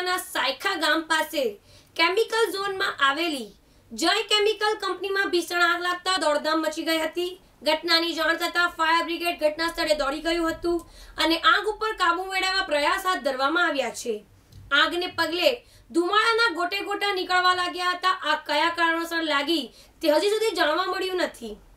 તાલુકાના સાયખા ગામ પાસે કેમિકલ ઝોનમાં આવેલી જય કેમિકલ કંપનીમાં ભીષણ આગ લાગતા દોડધામ મચી ગઈ હતી। ઘટનાની જાણ થતાં ફાયર બ્રિગેડ ઘટના સ્થળે દોડી ગયું હતું અને આગ ઉપર કાબુ મેળવવા પ્રયાસ હાથ ધરવામાં આવ્યા છે। આગને પગલે ધુમાડાના ગોટે ગોટા નીકળવા લાગ્યા હતા। આ કયા કારણોસર લાગી તે હજી સુધી જાણવા મળ્યું નથી।